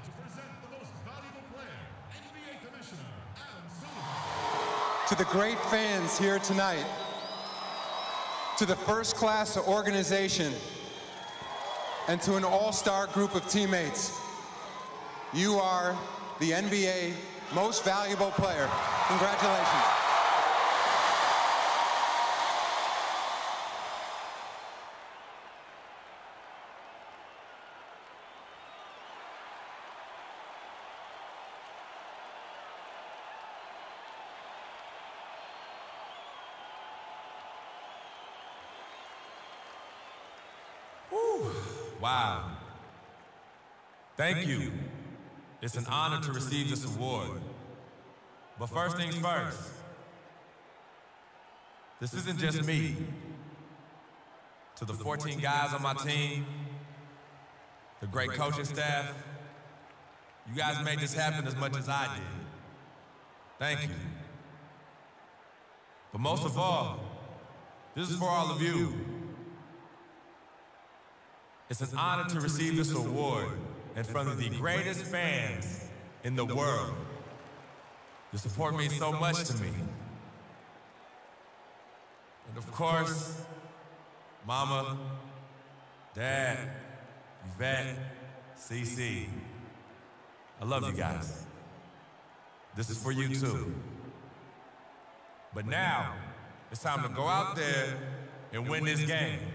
To the great fans here tonight, to the first-class organization, and to an all-star group of teammates, you are the NBA Most Valuable Player. Congratulations. Wow. Thank you. It's an honor to receive this award. But first things first, this isn't just me. To the 14 guys on my team, the great coaching staff, you guys made this happen as much as I did. Thank you. But most of all, this is for all of you. It's an honor to receive this award in front of the greatest fans in the world. Your support means so much to me. And of course, Mama, Dad, Yvette, CC, I love you guys. This is for you too. But now, it's time to go out there and win this game.